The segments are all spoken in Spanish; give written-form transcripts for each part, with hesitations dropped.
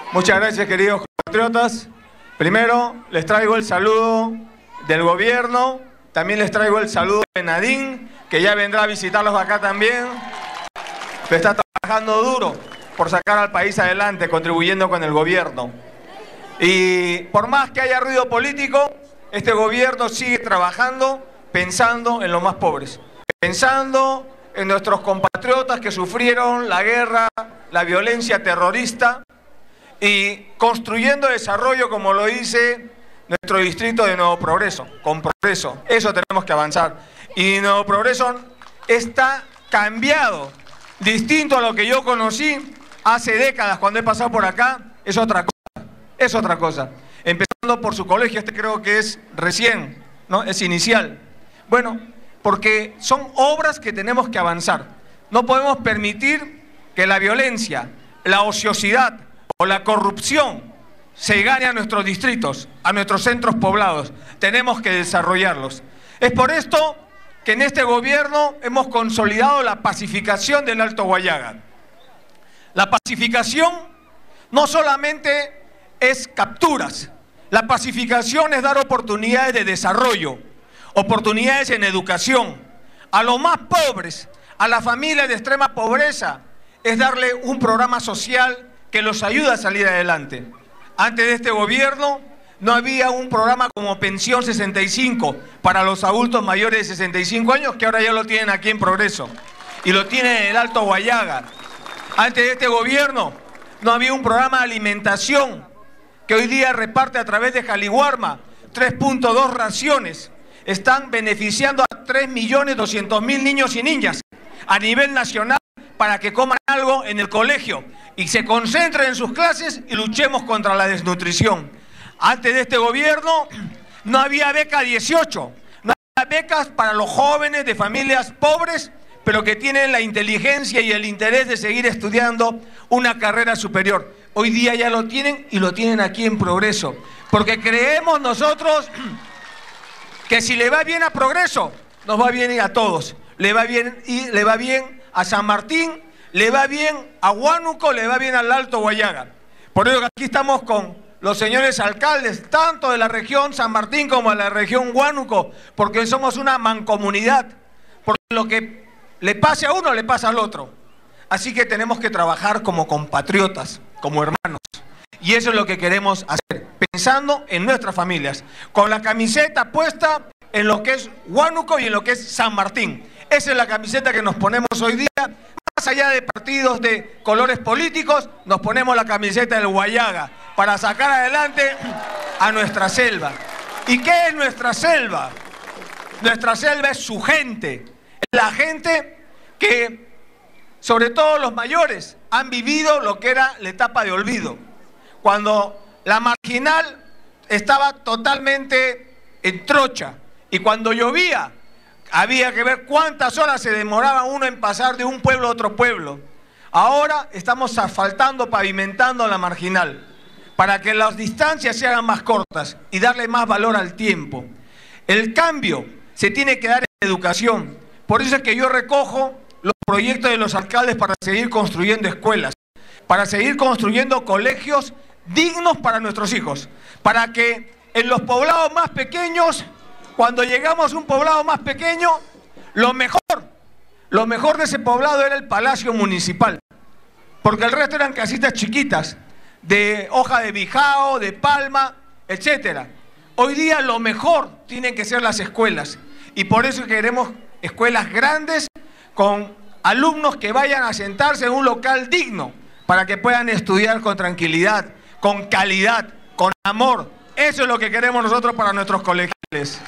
Muchas gracias, queridos compatriotas. Primero, les traigo el saludo del gobierno. También les traigo el saludo de Nadine, que ya vendrá a visitarlos acá también. Que está trabajando duro por sacar al país adelante, contribuyendo con el gobierno. Y por más que haya ruido político, este gobierno sigue trabajando pensando en los más pobres. Pensando en nuestros compatriotas que sufrieron la guerra, la violencia terrorista y construyendo desarrollo como lo dice nuestro distrito de Nuevo Progreso, con progreso. Eso tenemos que avanzar. Y Nuevo Progreso está cambiado, distinto a lo que yo conocí hace décadas cuando he pasado por acá, es otra cosa, es otra cosa. Empezando por su colegio, este creo que es recién, ¿no? Es inicial. Bueno, porque son obras que tenemos que avanzar. No podemos permitir que la violencia, la ociosidad o la corrupción se gane a nuestros distritos, a nuestros centros poblados. Tenemos que desarrollarlos. Es por esto que en este gobierno hemos consolidado la pacificación del Alto Huallaga. La pacificación no solamente es capturas, la pacificación es dar oportunidades de desarrollo, oportunidades en educación. A los más pobres, a las familias de extrema pobreza, es darle un programa social que los ayude a salir adelante. Antes de este gobierno no había un programa como Pensión 65 para los adultos mayores de 65 años, que ahora ya lo tienen aquí en Progreso y lo tienen en el Alto Huallaga. Antes de este gobierno no había un programa de alimentación que hoy día reparte a través de Jaliguarma 3.2 raciones. Están beneficiando a 3.200.000 niños y niñas a nivel nacional para que coman algo en el colegio y se concentren en sus clases y luchemos contra la desnutrición. Antes de este gobierno no había beca 18, no había becas para los jóvenes de familias pobres, pero que tienen la inteligencia y el interés de seguir estudiando una carrera superior. Hoy día ya lo tienen y lo tienen aquí en Progreso, porque creemos nosotros que si le va bien a Progreso, nos va bien a todos. Le va bien a San Martín, le va bien a Huánuco, le va bien al Alto Huallaga. Por eso que aquí estamos con los señores alcaldes, tanto de la región San Martín como de la región Huánuco, porque somos una mancomunidad, porque lo que le pase a uno, le pasa al otro. Así que tenemos que trabajar como compatriotas, como hermanos. Y eso es lo que queremos hacer, pensando en nuestras familias, con la camiseta puesta en lo que es Huánuco y en lo que es San Martín. Esa es la camiseta que nos ponemos hoy día. Más allá de partidos de colores políticos, nos ponemos la camiseta del Huallaga para sacar adelante a nuestra selva. ¿Y qué es nuestra selva? Nuestra selva es su gente. Es la gente que, sobre todo los mayores, han vivido lo que era la etapa de olvido. Cuando la marginal estaba totalmente en trocha y cuando llovía había que ver cuántas horas se demoraba uno en pasar de un pueblo a otro pueblo. Ahora estamos asfaltando, pavimentando la marginal para que las distancias se hagan más cortas y darle más valor al tiempo. El cambio se tiene que dar en educación. Por eso es que yo recojo los proyectos de los alcaldes para seguir construyendo escuelas, para seguir construyendo colegios dignos para nuestros hijos, para que en los poblados más pequeños, cuando llegamos a un poblado más pequeño, lo mejor de ese poblado era el Palacio Municipal, porque el resto eran casitas chiquitas, de hoja de bijao, de palma, etcétera. Hoy día lo mejor tienen que ser las escuelas, y por eso queremos escuelas grandes, con alumnos que vayan a sentarse en un local digno, para que puedan estudiar con tranquilidad, con calidad, con amor. Eso es lo que queremos nosotros para nuestros colegiales.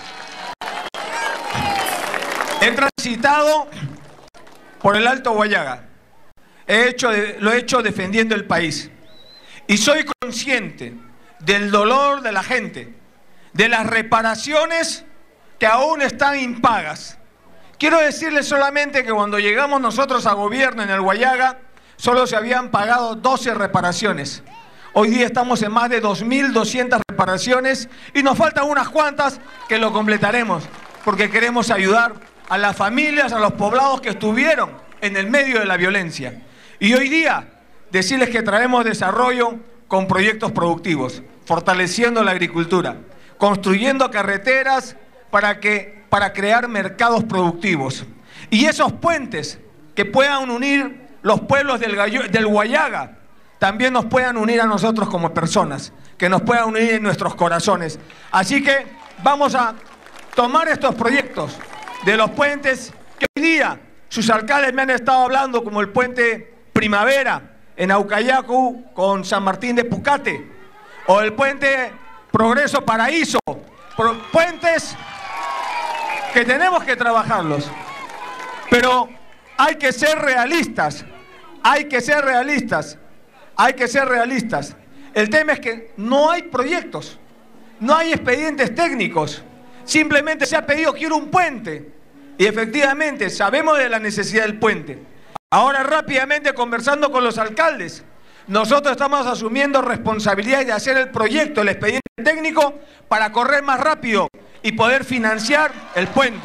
He transitado por el Alto Huallaga, lo he hecho defendiendo el país y soy consciente del dolor de la gente, de las reparaciones que aún están impagas. Quiero decirles solamente que cuando llegamos nosotros a gobierno en el Huallaga, solo se habían pagado 12 reparaciones. Hoy día estamos en más de 2.200 reparaciones y nos faltan unas cuantas que lo completaremos, porque queremos ayudar a las familias, a los poblados que estuvieron en el medio de la violencia. Y hoy día decirles que traemos desarrollo con proyectos productivos, fortaleciendo la agricultura, construyendo carreteras para crear mercados productivos. Y esos puentes que puedan unir los pueblos del Huallaga, también nos puedan unir a nosotros como personas, que nos puedan unir en nuestros corazones. Así que vamos a tomar estos proyectos de los puentes que hoy día sus alcaldes me han estado hablando, como el puente Primavera en Aucayacu con San Martín de Pucate, o el puente Progreso Paraíso, puentes que tenemos que trabajarlos. Pero hay que ser realistas, hay que ser realistas, hay que ser realistas. El tema es que no hay proyectos, no hay expedientes técnicos, simplemente se ha pedido quiero un puente y efectivamente sabemos de la necesidad del puente. Ahora rápidamente conversando con los alcaldes, nosotros estamos asumiendo responsabilidad de hacer el proyecto, el expediente técnico para correr más rápido y poder financiar el puente.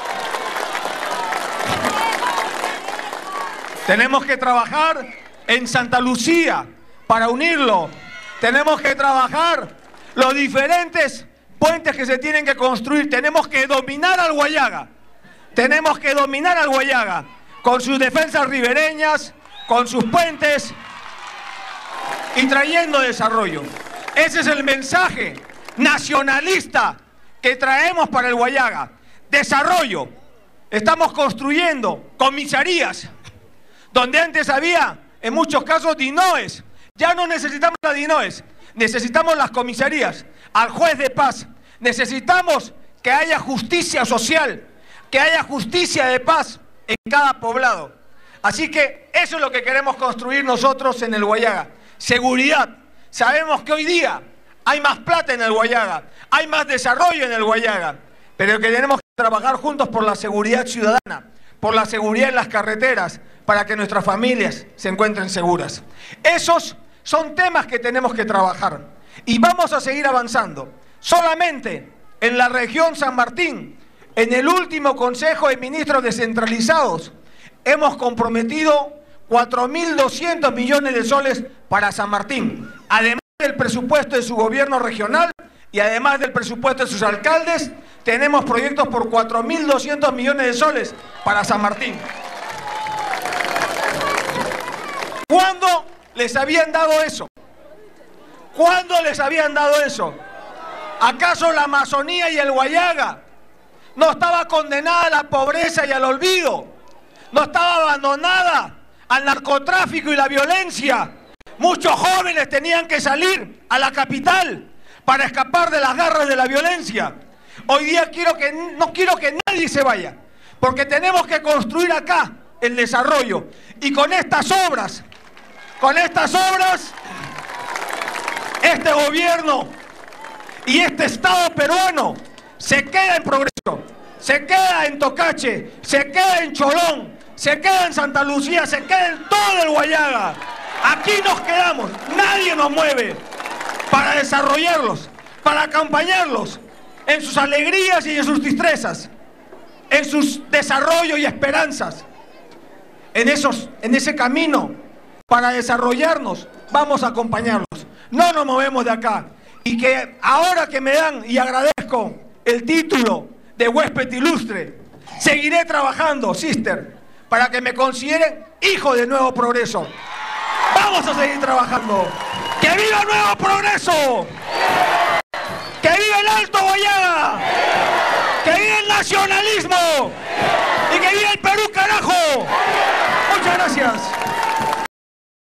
Tenemos que trabajar en Santa Lucía para unirlo. Tenemos que trabajar los diferentes puentes que se tienen que construir. Tenemos que dominar al Huallaga. Tenemos que dominar al Huallaga con sus defensas ribereñas, con sus puentes y trayendo desarrollo. Ese es el mensaje nacionalista que traemos para el Huallaga. Desarrollo. Estamos construyendo comisarías donde antes había, en muchos casos, DINOES. Ya no necesitamos las DINOES, necesitamos las comisarías, al juez de paz. Necesitamos que haya justicia social, que haya justicia de paz en cada poblado. Así que eso es lo que queremos construir nosotros en el Huallaga. Seguridad. Sabemos que hoy día hay más plata en el Huallaga, hay más desarrollo en el Huallaga, pero que tenemos que trabajar juntos por la seguridad ciudadana, por la seguridad en las carreteras, para que nuestras familias se encuentren seguras. Esos son temas que tenemos que trabajar y vamos a seguir avanzando. Solamente en la región San Martín, en el último Consejo de Ministros descentralizados, hemos comprometido 4.200 millones de soles para San Martín, además del presupuesto de su gobierno regional y además del presupuesto de sus alcaldes, tenemos proyectos por 4.200 millones de soles para San Martín. ¿Cuándo les habían dado eso? ¿Cuándo les habían dado eso? ¿Acaso la Amazonía y el Huallaga no estaba condenada a la pobreza y al olvido? ¿No estaba abandonada al narcotráfico y la violencia? Muchos jóvenes tenían que salir a la capital para escapar de las garras de la violencia. Hoy día no quiero que nadie se vaya, porque tenemos que construir acá el desarrollo. Y con estas obras, este gobierno y este Estado peruano se queda en Progreso, se queda en Tocache, se queda en Cholón, se queda en Santa Lucía, se queda en todo el Huallaga. Aquí nos quedamos, nadie nos mueve para desarrollarlos, para acompañarlos en sus alegrías y en sus tristezas, en sus desarrollos y esperanzas. En ese camino para desarrollarnos, vamos a acompañarlos. No nos movemos de acá. Y que ahora que me dan, y agradezco el título de huésped ilustre, seguiré trabajando, sister, para que me consideren hijo de Nuevo Progreso. Vamos a seguir trabajando. ¡Que viva Nuevo Progreso! ¡Que viva el Alto Huallaga! ¡Que viva el nacionalismo! ¡Y que viva el Perú, carajo! Muchas gracias.